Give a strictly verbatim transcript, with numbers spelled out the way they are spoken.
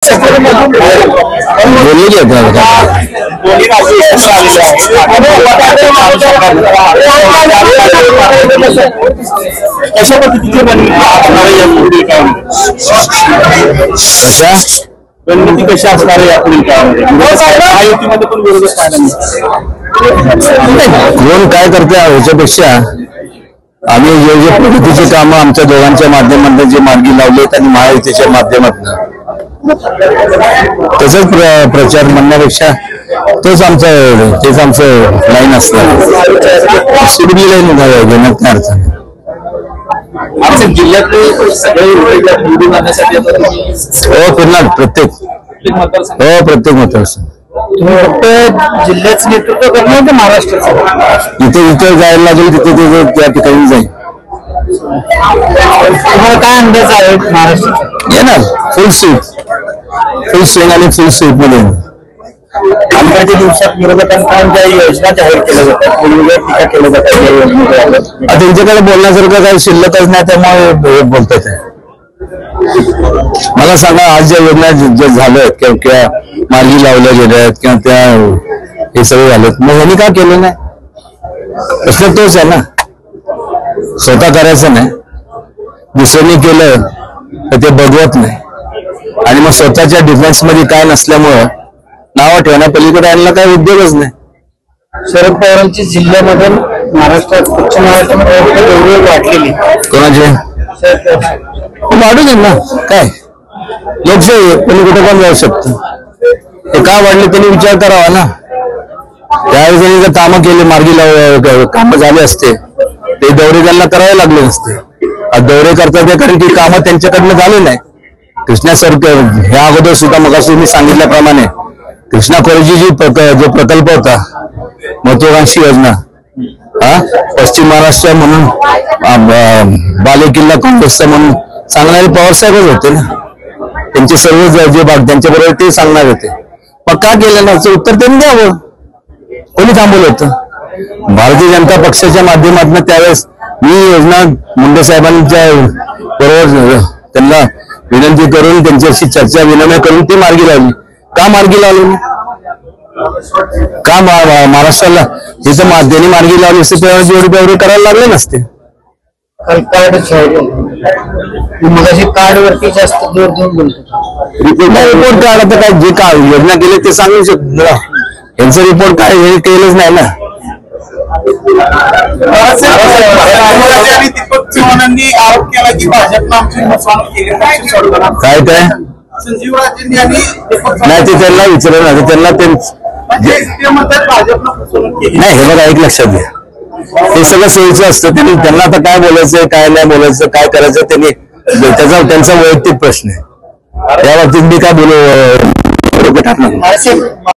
कशा पद्धतीची रणनीती कशी असणार आहे यापुढील काळामध्ये? महायुतीमध्ये पण विरोधक पाहायला मिळतात. कोण काय करते ह्याच्यापेक्षा आम्ही जे जे प्रगतीचे कामं आमच्या दोघांच्या माध्यमातून जे मार्गी लावले आणि महायुतीच्या माध्यमातून तसंच प्रचार म्हणण्यापेक्षा तोच आमचं तेच आमचं लाईन असतं. सुरली लाईन घेण्यात काय अर्थ नाही. आमच्या जिल्ह्यातले सगळे निवडून आणण्यासाठी हो फिरणार प्रत्येक हो प्रत्येक मतदारसंघ फक्त जिल्ह्याचं नेतृत्व करणार की महाराष्ट्राचं? इथे इथे जायला लागेल तिथे तिथे त्या ठिकाणी जाईल. तुम्हाला काय अंदाज आहे महाराष्ट्राचा? येणार फुल सीट फुल स्विंग आणि फुल सीट मध्ये. आमच्या दिवसात विरोधकांच्या योजना जाहीर केल्या जातात, वेगवेगळ्या टीका केल्या जातात. त्यांच्याकडे बोलण्यासारखं काही शिल्लकच नाही त्यामुळे बोलतात. मला सांगा आज ज्या योजना जे झाल्या आहेत किंवा किंवा मार्गी लावल्या गेल्या आहेत किंवा त्या हे सगळे झालेत मग ह्यांनी का केलं नाही? प्रश्न तोच आहे ना. स्वतः करायचं नाही, दुसऱ्यांनी केलं तर ते बघवत नाही आणि मग स्वतःच्या डिफेन्स मध्ये काय नसल्यामुळं नावं ठेवण्या पलीकडे आणला काय उद्योगच नाही. शरद पवारांची जिल्ह्यामध्ये महाराष्ट्रात पश्चिम महाराष्ट्रामध्ये गौरव वाटलेली कोणाचे वाढू दे ना. काय लोकशाही कोणी कुठे पण जाऊ शकतं. हे का वाढले त्यांनी विचार करावा ना. त्यावेळी त्यांनी जर कामं केली मार्गी लाव कामं झाले असते ते दौरे त्यांना करावे लागले नसते. दौरे करतात ते कारण की कामं त्यांच्याकडनं झाले नाही. कृष्णा सरकार ह्या अगोदर सुद्धा मग मी सांगितल्याप्रमाणे कृष्णा खोरेची जी जो प्रकल्प होता महत्वाकांक्षी योजना हा पश्चिम महाराष्ट्र म्हणून बालेकिल्ला काँग्रेसचा म्हणून सांगणारे पवारसाहेबच होते ना. त्यांचे सर्व जे भाग त्यांच्या बरोबर ते सांगणार होते. मग का केलं ना उत्तर त्यांनी द्यावं. कोणी थांबवलं होतं? भारतीय जनता पक्षाच्या माध्यमातून त्यावेळेस मी योजना मुंडे साहेबांच्या बरोबर त्यांना विनंती करून त्यांच्याशी चर्चा विनिमय करून ती मार्गी लावली. का मार्गी लावली? का महाराष्ट्राला जिथं त्यांनी मार्गी लावली असते तेव्हा जेवढे तेवढे करायला लागले नसते. कार्ड वरती जास्त जोर देऊन बोलतो. रिपोर्ट कार्ड आता काय जे काय योजना केली ते सांगू शकतो. यांचं रिपोर्ट काय हे केलंच नाही ना. दीपक चव्हाणांनी आरोप केला की भाजपनं आमची फसवणूक केली. काय काय संजीव राजेंनी आणि नाही ते त्यांना विचारलं ना. त्यांना ते नाही हे बघा एक लक्षात घ्या. ते सगळं सोयीचं असतं. त्यांनी त्यांना आता काय बोलायचं काय नाही बोलायचं काय करायचं त्यांनी त्याचा त्यांचा वैयक्तिक प्रश्न आहे. त्या बाबतीत मी काय बोलू टाकणार.